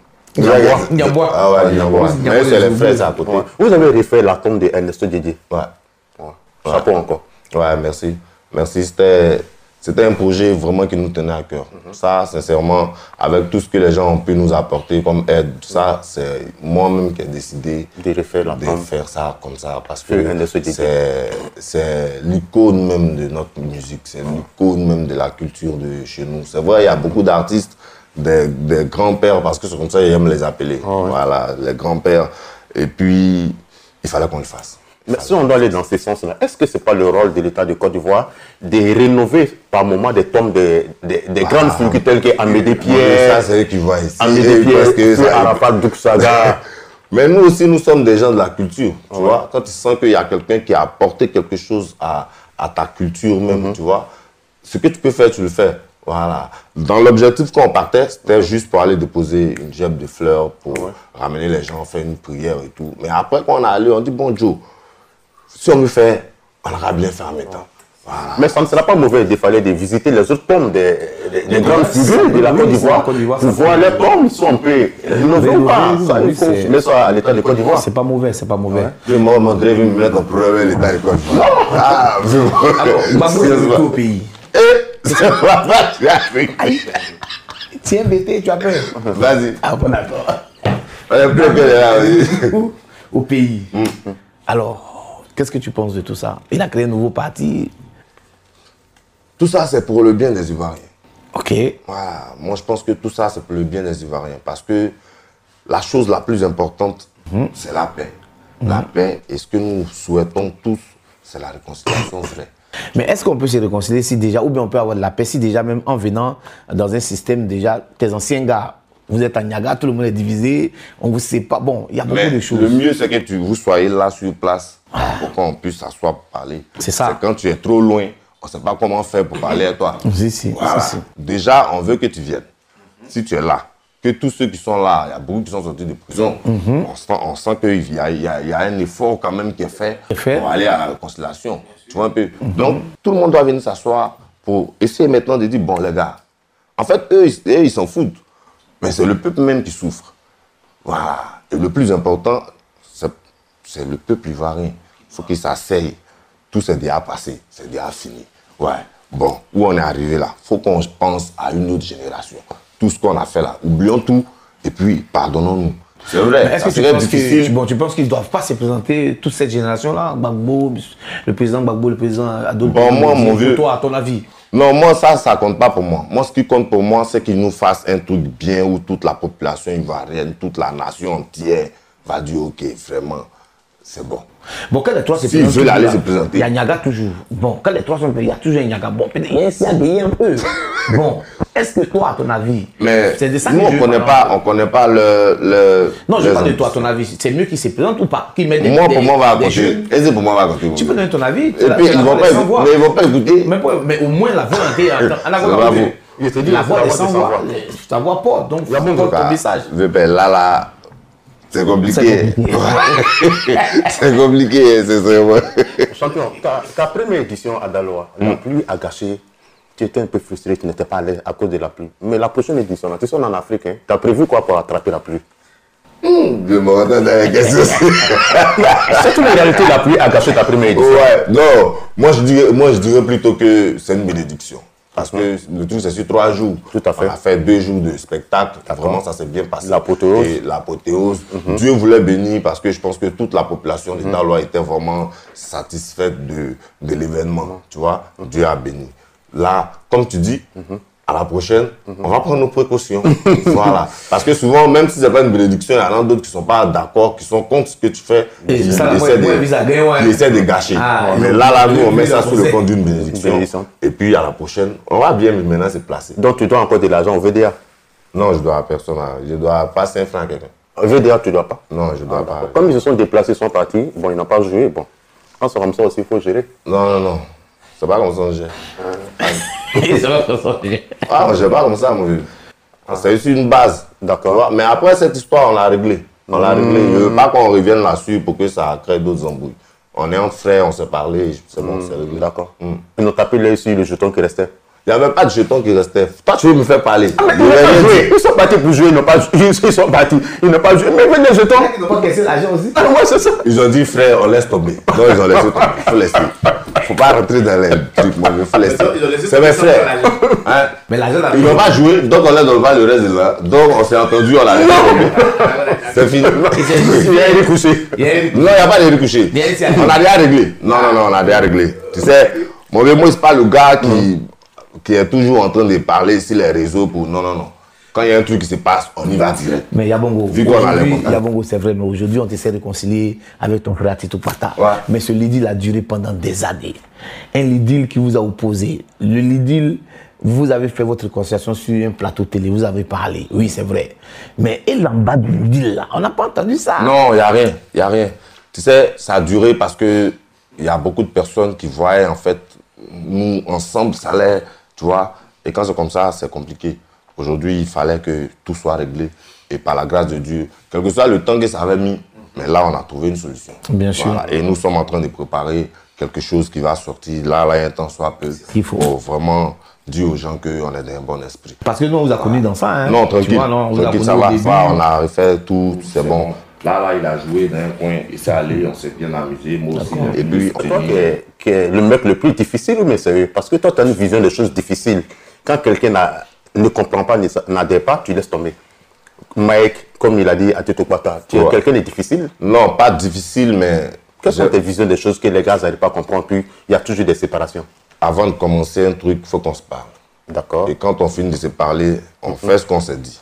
Speaker 3: Niambois. Ah ouais, Niambois. Mais c'est les frères à côté.
Speaker 2: Vous avez refait la tombe de Ernesto Djedje.
Speaker 3: Ouais.
Speaker 2: Chapeau encore.
Speaker 3: Ouais, merci. Merci. C'était, c'était un projet vraiment qui nous tenait à cœur. Mm-hmm. Ça, sincèrement, avec tout ce que les gens ont pu nous apporter comme aide, ça, c'est moi-même qui ai décidé
Speaker 2: de refaire la
Speaker 3: de
Speaker 2: tombe.
Speaker 3: faire ça comme ça. Parce que c'est, c'est l'icône même de notre musique. C'est l'icône même de la culture de chez nous. C'est vrai, il y a beaucoup d'artistes, des, des grands-pères, parce que c'est comme ça qu'ils aiment les appeler. Oh, ouais. Voilà, les grands-pères. Et puis, il fallait qu'on le fasse.
Speaker 2: Mais si on doit aller dans ce sens-là, est-ce que ce n'est pas le rôle de l'État de Côte d'Ivoire de rénover par moment des tombes des, des, des ah, grandes figures telles qu'Amédée Pierre,
Speaker 3: ça c'est eux qui voient ici.
Speaker 2: Amédée Pierre, Arafat Douksaga.
Speaker 3: Mais nous aussi, nous sommes des gens de la culture, tu ouais. vois. Quand tu sens qu'il y a quelqu'un qui a apporté quelque chose à, à ta culture même, mm-hmm. tu vois, ce que tu peux faire, tu le fais. Voilà. Dans l'objectif qu'on partait, c'était juste pour aller déposer une gerbe de fleurs, pour ouais. ramener les gens, faire une prière et tout. Mais après, quand on est allé, on dit, bon Joe, si on le fait, on aura bien fait en même temps. Voilà.
Speaker 2: Mais ça ne sera pas mauvais de fallait de visiter les autres tombes des, des, des grandes figures de la Côte d'Ivoire pour voir les tombes, ils sont un peu rénovées ou pas. Il faut mettre ça à l'État de Côte d'Ivoire.
Speaker 1: C'est pas mauvais, c'est pas mauvais.
Speaker 3: Je vais me montrer, je vais me mettre en problème l'État de Côte d'Ivoire. Ah,
Speaker 1: je Babou est tout au pays.
Speaker 3: C'est pas ça, tu as fait.
Speaker 1: Tiens, bêté, tu as peur.
Speaker 3: Vas-y.
Speaker 1: Ah bon, d'accord.
Speaker 3: On est plus que là.
Speaker 1: Au pays. Alors, qu'est-ce que tu penses de tout ça? Il a créé un nouveau parti.
Speaker 3: Tout ça, c'est pour le bien des Ivoiriens.
Speaker 1: Ok.
Speaker 3: Voilà. Moi, je pense que tout ça, c'est pour le bien des Ivoiriens. Parce que la chose la plus importante, mmh. c'est la paix. Mmh. La paix, et ce que nous souhaitons tous, c'est la réconciliation vraie.
Speaker 1: Mais est-ce qu'on peut se réconcilier si déjà, ou bien on peut avoir de la paix si déjà, même en venant dans un système déjà, tes anciens gars, vous êtes à Niaga, tout le monde est divisé, on vous sait pas. Bon, il y a beaucoup
Speaker 3: Mais
Speaker 1: de choses.
Speaker 3: Le mieux, c'est que tu, vous soyez là sur place pour qu'on puisse s'asseoir parler.
Speaker 1: C'est ça.
Speaker 3: C'est quand tu es trop loin, on ne sait pas comment faire pour parler à toi.
Speaker 1: Si, si,
Speaker 3: voilà.
Speaker 1: si, si.
Speaker 3: Déjà, on veut que tu viennes. Si tu es là, que tous ceux qui sont là, il y a beaucoup qui sont sortis de prison, mm-hmm. on sent, on sent qu'il y a, il y, a, il y a un effort quand même qui est fait, fait pour aller à la réconciliation. Tu vois un peu. Mm-hmm. Donc, tout le monde doit venir s'asseoir pour essayer maintenant de dire, bon les gars, en fait, eux, ils, eux, ils s'en foutent. Mais c'est le peuple même qui souffre. Voilà. Et le plus important, c'est, c'est le peuple ivoirien. Il faut qu'il s'asseye. Tout c'est déjà passé, c'est déjà fini. Ouais. Bon, où on est arrivé là, il faut qu'on pense à une autre génération. Tout ce qu'on a fait là, oublions tout et puis pardonnons-nous. C'est vrai,
Speaker 1: est-ce que tu penses, que, tu, bon, tu penses qu'ils ne doivent pas se présenter, toute cette génération-là, Gbagbo, le président Gbagbo, le président Adolphe
Speaker 3: Bon, moi, mon vieux...
Speaker 1: Toi, à ton avis?
Speaker 3: Non, moi, ça, ça ne compte pas pour moi. Moi, ce qui compte pour moi, c'est qu'ils nous fassent un truc bien où toute la population ivoirienne, toute la nation entière va dire, ok, vraiment, c'est bon.
Speaker 1: Bon, quand les trois se
Speaker 3: si
Speaker 1: présentent,
Speaker 3: veulent aller se présenter.
Speaker 1: Il y a Niaga toujours. Bon, quand les trois sont il y a toujours un Niaga. Bon, peut-être il y a un Siagé un peu. Bon, est-ce que toi, à ton avis,
Speaker 3: mais
Speaker 1: c'est de ça
Speaker 3: nous,
Speaker 1: que
Speaker 3: on
Speaker 1: je
Speaker 3: connaît pas, on connaît pas le, le
Speaker 1: non, je parle de toi, à ton avis. C'est mieux qu'ils se présentent ou pas? Qu'ils mettent des,
Speaker 3: moi,
Speaker 1: des,
Speaker 3: pour moi, on va
Speaker 1: des
Speaker 3: raconter. Est-ce pour moi, on va raconter.
Speaker 1: Tu peux donner ton avis.
Speaker 3: Et puis, ils vont pas, mais ils vont pas écouter.
Speaker 1: Mais, mais au moins, la volonté, la voix est sans voix. Ta voix porte, donc il y a bon ton message.
Speaker 3: Là, là, C'est compliqué. C'est compliqué, c'est vraiment.
Speaker 2: Champion, ta, ta première édition à Daloa, mm. la pluie a gâché. Tu étais un peu frustré, tu n'étais pas à l'aise à cause de la pluie. Mais la prochaine édition, tu es en Afrique, hein, tu as prévu quoi pour attraper la pluie?
Speaker 3: Mmh, je me retourne dans la question.
Speaker 2: C'est une réalité, la pluie a gâché ta première édition.
Speaker 3: Ouais, non, moi je dirais, moi, je dirais plutôt que c'est une bénédiction. Parce que le truc, c'est sur trois jours.
Speaker 2: Tout à fait.
Speaker 3: On a fait deux jours de spectacle. Vraiment, ça s'est bien passé.
Speaker 2: L'apothéose.
Speaker 3: Et l'apothéose.
Speaker 2: Mm-hmm.
Speaker 3: Dieu voulait bénir parce que je pense que toute la population des Dalois était vraiment satisfaite de, de l'événement. Mm-hmm. Tu vois, mm-hmm. Dieu a béni. Là, comme tu dis, mm-hmm. à la prochaine, mm-hmm. on va prendre nos précautions. Voilà. Parce que souvent, même si ce n'est pas une bénédiction, il y en a d'autres qui ne sont pas d'accord, qui sont contre ce que tu fais.
Speaker 1: Et
Speaker 3: qui
Speaker 1: ça,
Speaker 3: essaient
Speaker 1: ouais,
Speaker 3: de,
Speaker 1: ouais,
Speaker 3: qui essaient de gâcher. Ah, mais là, là, nous, on met ça sous le compte d'une bénédiction. Et puis, à la prochaine, on va bien maintenant se placer.
Speaker 2: Donc, tu dois encore de l'argent au V D A?
Speaker 3: Non, je dois à personne. Je dois pas cinq francs à quelqu'un.
Speaker 2: Au V D A, tu ne dois pas?
Speaker 3: Non, je ne dois ah, pas.
Speaker 2: Comme ils se sont déplacés, ils sont partis, bon, ils n'ont pas joué. Bon, quand c'est comme ça aussi, il faut gérer.
Speaker 3: Non, non, non. C'est pas comme ça on gère.
Speaker 1: C'est pas comme ça on gère.
Speaker 3: Ah, on gère pas comme ça, mon vieux. C'est juste une base. D'accord. Mais après cette histoire, on l'a réglé. On l'a réglé. Je veux pas qu'on revienne là-dessus pour que ça crée d'autres embrouilles. On est entre frères, on s'est parlé, c'est bon, c'est réglé. D'accord. Mm.
Speaker 2: Ils n'ont tapé l'œil sur le jeton qui restait.
Speaker 3: Il n'y avait pas de jeton qui restait. Toi, tu veux me faire parler.
Speaker 2: Ah, ils, ils, ils sont partis pour jouer, ils n'ont pas joué. Ils sont partis, ils n'ont pas joué. Mais venez, jetons.
Speaker 1: Ils n'ont pas caissé l'argent aussi.
Speaker 2: Ah, ouais, c'est ça.
Speaker 3: Ils ont dit, frère, on laisse tomber. Donc, ils ont laissé tomber. Il faut laisser. Il ne faut pas rentrer dans les trucs, moi, il faut laisser. C'est mes frères. Hein? Mais l'argent Ils n'ont pas joué, donc on laisse dans le bas le reste de là. Donc, on s'est entendu, on l'a laissé tomber. C'est fini.
Speaker 2: Il y a un recouché.
Speaker 3: Non, il n'y a pas de recouché. On a déjà réglé. Non, non, non, on a déjà réglé. Tu sais, mon vieux, moi, c'est pas le gars qui. qui est toujours en train de parler sur les réseaux pour... Non, non, non. Quand il y a un truc qui se passe, on y va direct.
Speaker 1: Mais Yabongo,
Speaker 3: vu qu'on a les contacts.
Speaker 1: Yabongo, c'est vrai, mais aujourd'hui, on t'essaie de réconcilier avec ton frère Tito Pata.
Speaker 3: Ouais.
Speaker 1: Mais ce idylle a duré pendant des années. Un idylle qui vous a opposé. Le idylle, vous avez fait votre réconciliation sur un plateau télé, vous avez parlé. Oui, c'est vrai. Mais et l'en bas de l'idylle, là, on n'a pas entendu ça.
Speaker 3: Non, il n'y a rien. Il n'y a rien. Tu sais, ça a duré parce que il y a beaucoup de personnes qui voyaient, en fait, nous, ensemble, ça allait... Tu vois, et quand c'est comme ça, c'est compliqué. Aujourd'hui, il fallait que tout soit réglé. Et par la grâce de Dieu, quel que soit le temps que ça avait mis, mais là, on a trouvé une solution.
Speaker 1: Bien sûr.
Speaker 3: Voilà. Et nous sommes en train de préparer quelque chose qui va sortir. Là, là, il y a un temps soit peu.
Speaker 1: Il faut
Speaker 3: Pour vraiment dire aux gens qu'on est d'un bon esprit.
Speaker 1: Parce que nous, on vous a connus dans ça. Hein.
Speaker 3: Non, tranquille.
Speaker 1: Tu vois, non, on vous a
Speaker 3: tranquille,
Speaker 1: connu
Speaker 3: ça
Speaker 1: au
Speaker 3: va.
Speaker 1: début.
Speaker 3: Ça, on a refait tout, c'est bon. Là, là, il a joué dans un coin, il s'est allé, on s'est bien amusé, moi aussi.
Speaker 2: Et puis, toi qui est, qui est le mec le plus difficile, mais sérieux, parce que toi, tu as une vision des choses difficiles. Quand quelqu'un ne comprend pas, n'adhère pas, tu laisses tomber. Mike, comme il a dit à Tito Pata, tu es ouais. quelqu'un de difficile?
Speaker 3: Non, pas difficile, mais...
Speaker 2: Quelles sont tes visions des choses que les gars n'arrivent pas à comprendre, puis il y a toujours des séparations?
Speaker 3: Avant de commencer un truc, il faut qu'on se parle.
Speaker 2: D'accord.
Speaker 3: Et quand on finit de se parler, on mm-hmm. fait ce qu'on s'est dit.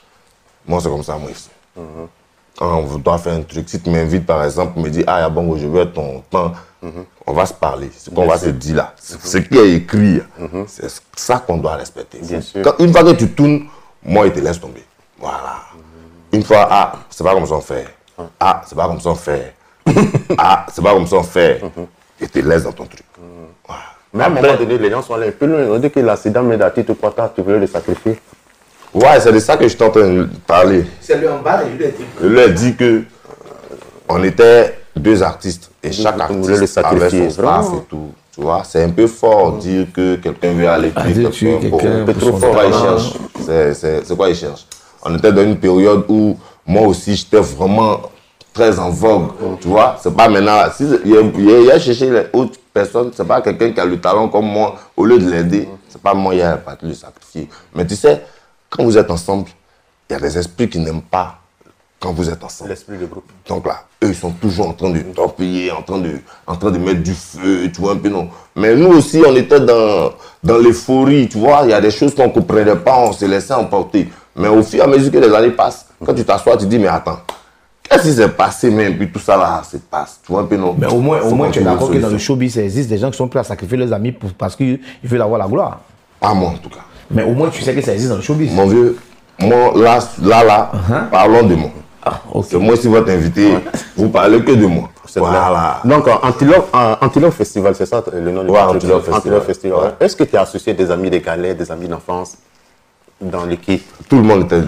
Speaker 3: Moi, c'est comme ça, moi, ici. Mm-hmm. Quand on doit faire un truc, si tu m'invites par exemple, me dis ah Yabongo, je veux ton temps, mm-hmm. on va se parler, ce qu'on va se dire là, mm-hmm. ce qui est écrit, mm-hmm. c'est ça qu'on doit respecter.
Speaker 2: Bien sûr.
Speaker 3: Quand, une fois que tu tournes, moi, il te laisse tomber. Voilà. Mm-hmm. Une fois, ah, c'est pas comme ça on fait. Mm-hmm. Ah, c'est pas comme ça on fait. Ah, c'est pas comme ça on fait. Mm-hmm. Il te laisse dans ton truc. Mm-hmm. Voilà.
Speaker 2: Mais à un moment donné, les gens sont allés un peu loin. On dit que l'accident met à Tito Pata, tu voulais le sacrifier.
Speaker 3: Ouais, c'est de ça que je suis en train de parler.
Speaker 1: C'est lui en bas, il lui a dit.
Speaker 3: Je lui ai dit que on était deux artistes et chaque artiste le sacrifier, avait son staff et tout. Tu vois, c'est un peu fort de dire que quelqu'un veut aller tuer quelqu'un pour... Un peu trop fort, il cherche. C'est quoi il cherche? On était dans une période où moi aussi j'étais vraiment très en vogue. Tu vois, c'est pas maintenant... Si il a cherché les autres personnes, c'est pas quelqu'un qui a le talent comme moi. Au lieu de l'aider, c'est pas moi qui a parti le sacrifier. Mais tu sais, quand vous êtes ensemble, il y a des esprits qui n'aiment pas quand vous êtes ensemble.
Speaker 2: L'esprit de groupe.
Speaker 3: Donc là, eux, ils sont toujours en train de torpiller, en train de, en train de mettre du feu, tu vois, un peu non. Mais nous aussi, on était dans, dans l'euphorie, tu vois. Il y a des choses qu'on ne comprenait pas, on se laissait emporter. Mais au fur et à mesure que les années passent, quand tu t'assois, tu te dis, mais attends, qu'est-ce qui s'est passé même, puis tout ça là se passe, tu vois, un peu non.
Speaker 1: Mais au moins, au moins tu es d'accord que dans le showbiz, il existe des gens qui sont prêts à sacrifier leurs amis pour, parce qu'ils veulent avoir la gloire.
Speaker 3: Pas moi, en tout cas.
Speaker 1: Mais au moins, tu sais que ça existe dans le showbiz.
Speaker 3: Mon vieux, moi, là, là, là, uh-huh. parlons de moi.
Speaker 1: Ah, okay.
Speaker 3: C'est moi, si votre invité, ouais. vous parlez que de moi.
Speaker 2: Voilà. Donc, Antilope Antilope Festival, c'est ça le nom du
Speaker 3: ouais, Antilope Festival.
Speaker 2: Antilope Festival. Ouais. Est-ce que tu es associé des amis des galets, des amis d'enfance dans l'équipe?
Speaker 3: Tout le monde était dedans.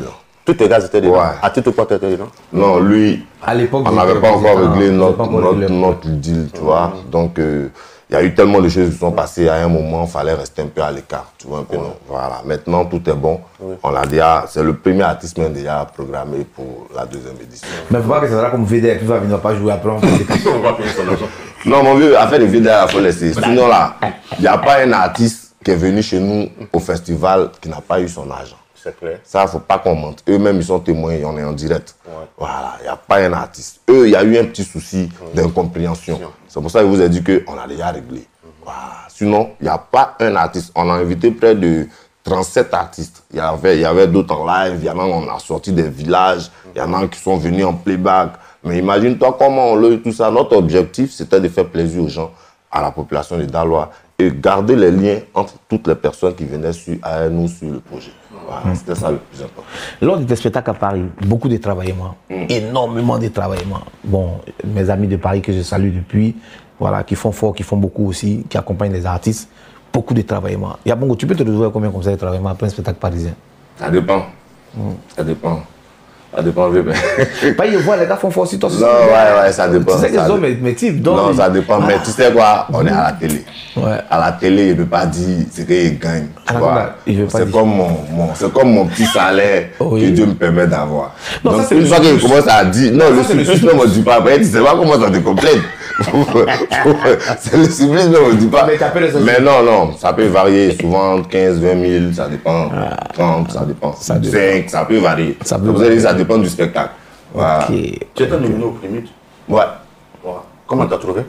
Speaker 2: Tous tes gars étaient dedans.
Speaker 3: Ouais.
Speaker 2: À titre quoi tu étais dedans?
Speaker 3: Non, lui,
Speaker 4: À l'époque,
Speaker 3: on
Speaker 4: vous
Speaker 3: n'avait
Speaker 4: étiez
Speaker 3: pas encore
Speaker 4: président,
Speaker 3: réglé
Speaker 4: vous
Speaker 3: notre,
Speaker 4: n'avez pas encore réglé
Speaker 3: notre,
Speaker 4: le-
Speaker 3: notre deal, tu vois. Donc, euh, il y a eu tellement de choses qui sont passées. À un moment, il fallait rester un peu à l'écart, tu vois un peu, non. Voilà. Maintenant, tout est bon. On a déjà, c'est le premier artiste même déjà programmé pour la deuxième édition.
Speaker 4: Mais il faut pas que ça sera comme V D, et puis il va venir pas jouer après. On fait des questions.
Speaker 3: Non, mon vieux, affaire de vidéo, il faut laisser. Sinon, là, il n'y a pas un artiste qui est venu chez nous au festival qui n'a pas eu son argent.
Speaker 2: C'est clair.
Speaker 3: Ça, il ne faut pas qu'on mente. Eux-mêmes, ils sont témoins et on est en direct. Voilà, il n'y a pas un artiste. Eux, il y a eu un petit souci d'incompréhension. C'est pour ça que je vous ai dit qu'on a déjà réglé. Voilà. Sinon, il n'y a pas un artiste. On a invité près de trente-sept artistes. Il y avait, il y avait d'autres en live, il y en a, on a sorti des villages, il y en a qui sont venus en playback. Mais imagine-toi comment on l'a eu tout ça. Notre objectif, c'était de faire plaisir aux gens, à la population de Daloa, et garder les liens entre toutes les personnes qui venaient sur, à nous sur le projet. Voilà, c'était ça le plus important.
Speaker 4: Lors de tes spectacles à Paris, beaucoup de travaillements, énormément de travaillements. Bon, mes amis de Paris que je salue depuis, voilà, qui font fort, qui font beaucoup aussi, qui accompagnent les artistes, beaucoup de travaillements. Il y a bon, tu peux te retrouver combien comme ça de travaillements après un spectacle parisien?
Speaker 3: Ça dépend. Ça dépend. Ça dépend, mais...
Speaker 4: Pas y voir, les gars font fort aussi, toi aussi.
Speaker 3: Non, ouais, ouais, ça dépend.
Speaker 4: Tu sais que
Speaker 3: ça
Speaker 4: les hommes,
Speaker 3: dé-
Speaker 4: mais type, donc.
Speaker 3: Non, ça dépend. Mais tu sais quoi, on est à la télé.
Speaker 4: Ouais.
Speaker 3: À la télé, il ne peut pas dire ce qu'il gagne. tu
Speaker 4: Ah,
Speaker 3: vois.
Speaker 4: d'accord, il veut pas
Speaker 3: C'est
Speaker 4: dire.
Speaker 3: comme mon, mon, c'est comme mon petit salaire
Speaker 4: Oui.
Speaker 3: que Dieu me permet d'avoir.
Speaker 4: Non, ça,
Speaker 3: Donc,
Speaker 4: c'est
Speaker 3: une
Speaker 4: le
Speaker 3: fois qu'il
Speaker 4: surplus.
Speaker 3: commence à dire, non, le
Speaker 4: Ça, c'est le
Speaker 3: surplus, ne me dit pas. Après, tu sais pas comment ça te complète. C'est le surplus, ne me dit pas.
Speaker 4: Mais t'appelles les
Speaker 3: Mais non, non, ça peut varier. Souvent quinze, vingt mille, ça dépend. trente, ça dépend.
Speaker 4: Ça dépend.
Speaker 3: cinq, ça peut varier.
Speaker 4: Ça peut
Speaker 3: Vous
Speaker 4: varier.
Speaker 3: avez dit, ça dépend du spectacle. Voilà.
Speaker 4: Ok.
Speaker 2: Tu étais nominé au Premier.
Speaker 3: Ouais.
Speaker 2: Comment tu as trouvé?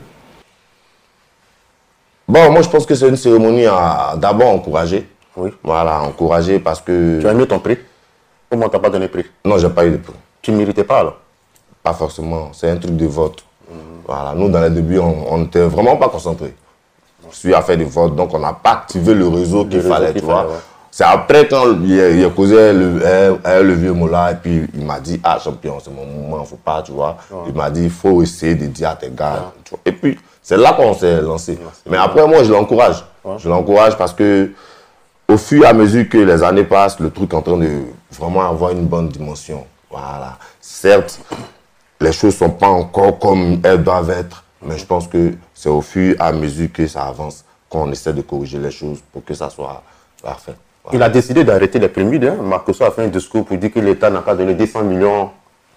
Speaker 3: Bon, moi je pense que c'est une cérémonie à d'abord encourager.
Speaker 2: Oui.
Speaker 3: Voilà, encourager parce que.
Speaker 2: Tu as aimé ton prix? Comment tu n'as pas donné prix?
Speaker 3: Non, j'ai pas eu de prix.
Speaker 2: Tu ne méritais pas alors?
Speaker 3: Pas forcément. C'est un truc de vote. Voilà, nous dans les débuts, on n'était vraiment pas concentrés. Je suis à faire des votes, donc on n'a pas activé le réseau qu'il
Speaker 2: réseau
Speaker 3: fallait,
Speaker 2: qu'il
Speaker 3: tu vois.
Speaker 2: fallait, ouais.
Speaker 3: C'est après quand il, a- il a causé le, un- un- le vieux Mola et puis il m'a dit, ah champion, c'est mon moment, faut pas, tu vois. Il m'a dit, il faut essayer de dire à tes gars. tu vois. Et puis, c'est là qu'on s'est lancé. Mais après, moi, je l'encourage. Je l'encourage parce que au fur et à mesure que les années passent, le truc est en train de vraiment avoir une bonne dimension. Voilà. Certes, les choses ne sont pas encore comme elles doivent être, mais je pense que c'est au fur et à mesure que ça avance qu'on essaie de corriger les choses pour que ça soit parfait. Voilà.
Speaker 2: Il a décidé d'arrêter les Prémides. Hein. Marcoso a fait un discours pour dire que l'État n'a pas donné deux cents millions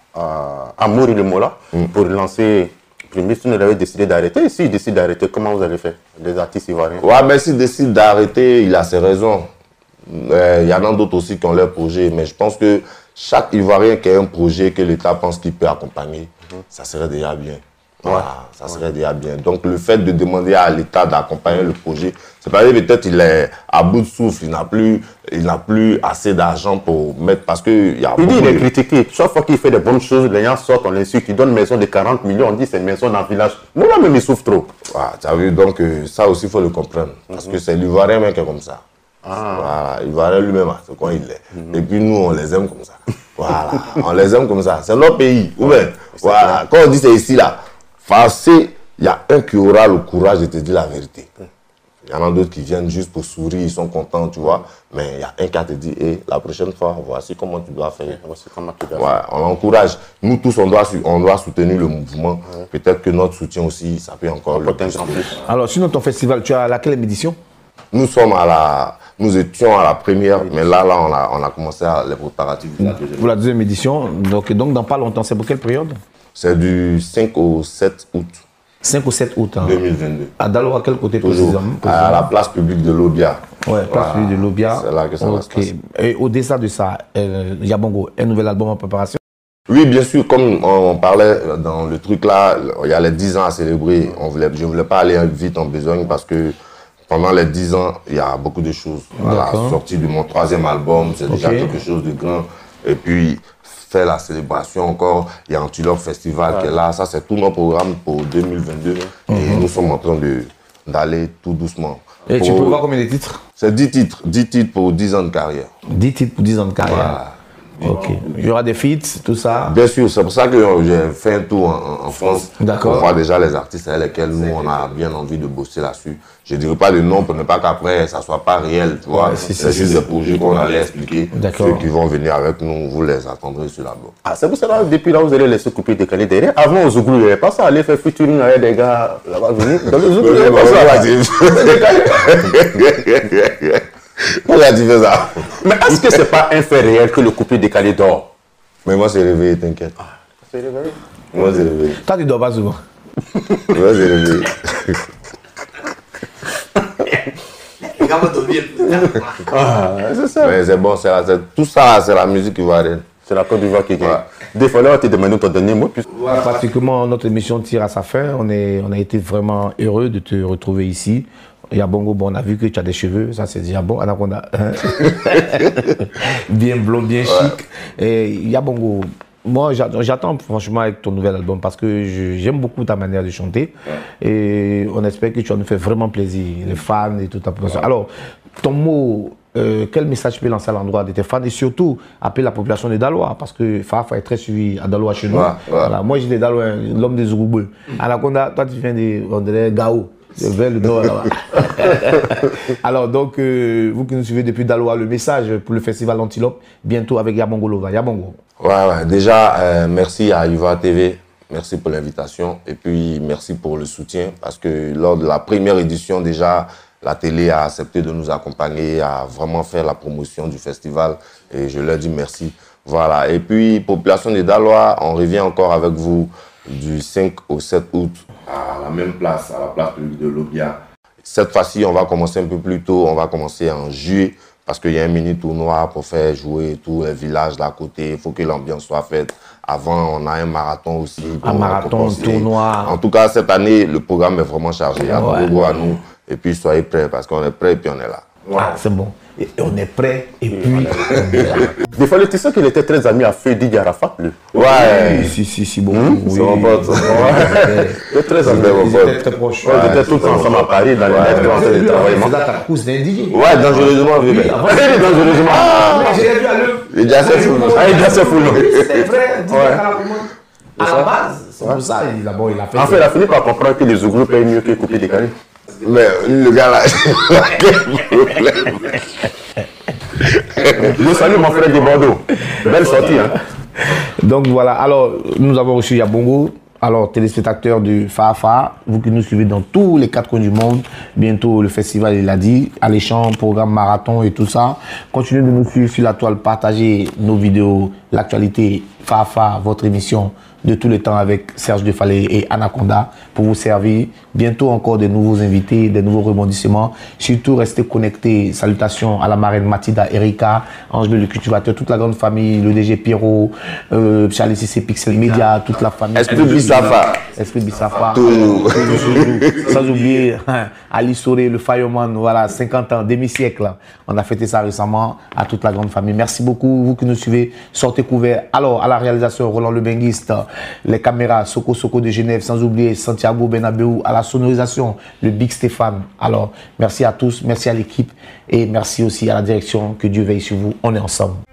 Speaker 2: à, à Mouri le Mola pour lancer Prémides. Si vous avez décidé d'arrêter, s'il décide d'arrêter, comment vous allez faire? Les artistes ivoiriens.
Speaker 3: Ouais, mais s'il décide d'arrêter, il a ses raisons. Euh, Il y en a d'autres aussi qui ont leur projet, mais je pense que chaque Ivoirien qui a un projet que l'État pense qu'il peut accompagner, ça serait déjà bien. Voilà, ça serait déjà bien. Donc le fait de demander à l'État d'accompagner le projet, c'est pas dire peut-être il est à bout de souffle, il n'a plus, il n'a plus assez d'argent pour mettre parce que il y a
Speaker 2: Il dit
Speaker 3: beaucoup
Speaker 2: il est
Speaker 3: de-
Speaker 2: critiqué. Chaque fois qu'il fait des bonnes choses, les gens sortent, on l'insulte. Il donne une maison de quarante millions, on dit c'est une maison dans le village. Moi même il souffre trop.
Speaker 3: Voilà, tu as vu, donc euh, ça aussi il faut le comprendre. Parce que c'est l'Ivoirien même qui est comme ça. Voilà, l'Ivoirien lui-même, c'est quoi il est. Et puis nous, on les aime comme ça. Voilà, on les aime comme ça. C'est notre pays. Ou bien, voilà, quand on dit c'est ici là, forcé, il y a un qui aura le courage de te dire la vérité. Il y en a d'autres qui viennent juste pour sourire, ils sont contents, tu vois. Mais il y a un qui a te dit, hey, la prochaine fois, voici comment tu dois faire.
Speaker 2: Voici comment tu dois
Speaker 3: Ouais, on l'encourage. Nous tous, on doit, su- on doit soutenir le mouvement. Peut-être que notre soutien aussi, ça peut encore le
Speaker 2: faire. En plus.
Speaker 4: Alors, sinon, ton festival, tu as laquelle édition?
Speaker 3: Nous sommes à la, nous étions à la première, mais là, là, on a, on a commencé à les préparatifs de la deuxième.
Speaker 4: Pour la deuxième édition. Donc, donc dans pas longtemps, c'est pour quelle période?
Speaker 3: C'est du cinq au sept août
Speaker 4: cinq ou sept août. Hein.
Speaker 3: deux mille vingt-deux.
Speaker 4: À Dalo, à quel côté
Speaker 3: Toujours
Speaker 4: précisément?
Speaker 3: à la place publique de l'Obia.
Speaker 4: Ouais, place
Speaker 3: Voilà.
Speaker 4: de l'Obia.
Speaker 3: C'est là que ça va se
Speaker 4: Ok.
Speaker 3: passer.
Speaker 4: Et au-delà de ça, euh, Yabongo, un nouvel album en préparation?
Speaker 3: Oui, bien sûr, comme on parlait dans le truc là, il y a les dix ans à célébrer. On voulait, je ne voulais pas aller vite en besogne parce que pendant les dix ans, il y a beaucoup de choses. Voilà,
Speaker 4: D'accord.
Speaker 3: sortie de mon troisième album, c'est déjà
Speaker 4: Ok.
Speaker 3: quelque chose de grand. Et puis, faire la célébration encore, il y a Antilope Festival qui est là. Ça, c'est tout notre programme pour deux mille vingt-deux. Et nous sommes en train de- d'aller tout doucement.
Speaker 4: Et tu
Speaker 3: Pour-
Speaker 4: peux voir combien de titres?
Speaker 3: C'est dix titres, dix titres pour dix ans de carrière.
Speaker 4: dix titres pour dix ans de carrière.
Speaker 3: Voilà.
Speaker 4: Ok. Il y aura des feats, tout ça.
Speaker 3: Bien sûr, c'est pour ça que j'ai fait un tour en, en France.
Speaker 4: D'accord.
Speaker 3: On voit déjà les artistes avec lesquels nous, on a bien envie de bosser là-dessus. Je ne dirais pas le nom pour ne pas qu'après, ça ne soit pas réel, tu vois.
Speaker 4: Ouais, si,
Speaker 3: c'est
Speaker 4: si,
Speaker 3: juste
Speaker 4: si.
Speaker 3: des projets qu'on allait expliquer. Ceux qui vont venir avec nous, vous les attendrez sur l'album.
Speaker 2: Ah, c'est pour cela, depuis là, vous allez laisser couper décaler derrière. Avant, au Zouglou, il n'y avait pas ça. Aller faire featuring avec des gars là-bas venir. Dans le Zouglou, il n'y avait pas ça.
Speaker 3: Pourquoi tu fais ça?
Speaker 2: Mais est-ce que c'est pas un fait réel que le coupé décalé dort?
Speaker 3: Mais moi, c'est réveillé, t'inquiète.
Speaker 2: C'est réveillé.
Speaker 3: Moi, c'est réveillé.
Speaker 4: Toi, tu dors pas souvent.
Speaker 3: Moi, c'est réveillé.
Speaker 2: Ah, c'est ça.
Speaker 3: Mais c'est bon, c'est la- c'est- tout ça, c'est la musique ivoirienne.
Speaker 2: C'est la Côte d'Ivoire qui gagne.
Speaker 3: Ouais.
Speaker 2: Des fois, là, on te demande ton dernier mot. Puis...
Speaker 4: Voilà, pratiquement, notre émission tire à sa fin. On, est, on a été vraiment heureux de te retrouver ici. Yabongo, bon, on a vu que tu as des cheveux, ça c'est déjà bon. Anaconda, hein? Bien blond, bien chic. Et Yabongo, moi j'attends franchement avec ton nouvel album parce que j'aime beaucoup ta manière de chanter. Et on espère que tu vas nous faire vraiment plaisir, les fans et tout ta population. Alors, ton mot, euh, quel message tu peux lancer à l'endroit de tes fans et surtout appeler la population de Daloa parce que Fafa est très suivi à Daloa chez nous.
Speaker 3: Ouais, ouais.
Speaker 4: Voilà. Moi j'étais Daloa, l'homme des Zougoumbeux. Anaconda, toi tu viens de, on dirait Gao. Vers le nord là-bas. Alors donc, euh, vous qui nous suivez depuis Daloa, le message pour le festival Antilope, bientôt avec Yabongo Lova. Yabongo.
Speaker 3: Ouais, ouais. Déjà, euh, merci à Ivoire T V. Merci pour l'invitation. Et puis, merci pour le soutien. Parce que lors de la première édition, déjà, la télé a accepté de nous accompagner, à vraiment faire la promotion du festival. Et je leur dis merci. Voilà. Et puis, population de Daloa, on revient encore avec vous du cinq au sept août à la même place, à la place publique de l'Obia. Cette fois-ci, on va commencer un peu plus tôt. On va commencer en juillet parce qu'il y a un mini tournoi pour faire jouer tous les villages d'à côté. Il faut que l'ambiance soit faite. Avant, on a un marathon aussi.
Speaker 4: Un marathon, un tournoi.
Speaker 3: En tout cas, cette année, le programme est vraiment chargé. À
Speaker 4: Ouais.
Speaker 3: Togo, à nous. Et puis, soyez prêts parce qu'on est prêts et puis on est là.
Speaker 4: Ah, c'est bon. Et on est prêt et puis on est là.
Speaker 2: Des fois, tu sais qu'il était très ami à Freddy Arafat, lui.
Speaker 3: Ouais.
Speaker 4: Si, si, si, beaucoup.
Speaker 3: Mmh,
Speaker 4: oui.
Speaker 3: c'est mon pote.
Speaker 2: Il était très ami.
Speaker 4: Ils étaient très proches.
Speaker 2: Ouais, ils étaient tout le temps ensemble à Paris, dans les lettres, on faisait des travails.
Speaker 4: C'est là ta course d'un D J.
Speaker 3: Ouais, dangereusement, oui. mais-
Speaker 2: Dangereusement.
Speaker 4: Ah, mais j'ai vu à l'œuvre.
Speaker 3: Il est déjà assez fou.
Speaker 2: Ah, il est assez fou, lui.
Speaker 4: C'était vrai, dis-moi à la commande. À la base, c'est pour ça, il a, bon, il a fait.
Speaker 2: En fait, il a fini par comprendre que les Zouglous payent mieux que couper décalé.
Speaker 3: Mais le gars là, quel problème.
Speaker 2: Je salue mon frère de Bordeaux. Belle sortie, hein.
Speaker 4: Donc voilà, alors nous avons reçu Yabongo, alors téléspectateurs de Fafa, vous qui nous suivez dans tous les quatre coins du monde, bientôt le festival, il a dit, alléchant, programme marathon et tout ça. Continuez de nous suivre sur la toile, partagez nos vidéos, l'actualité, Fafa, votre émission de tous les temps avec Serge Defalé et Anaconda pour vous servir. Bientôt encore des nouveaux invités, des nouveaux rebondissements. Surtout, restez connectés. Salutations à la marraine Mathilda, Erika, Ange le cultivateur, toute la grande famille, le D G Pierrot, euh, Charlie C C Pixel Media, toute la famille.
Speaker 3: Esprit Bissafa.
Speaker 4: Esprit Bissafa.
Speaker 3: Toujours.
Speaker 4: Sans oublier hein, Ali Soré, le fireman, voilà, cinquante ans, demi-siècle. On a fêté ça récemment à toute la grande famille. Merci beaucoup, vous qui nous suivez. Sortez couverts. Alors, à la réalisation, Roland Le Benguiste, les caméras, Soko Soko de Genève, sans oublier Santiago Benabéou, à la sonorisation, le Big Stéphane. Alors, merci à tous, merci à l'équipe et merci aussi à la direction. Que Dieu veille sur vous. On est ensemble.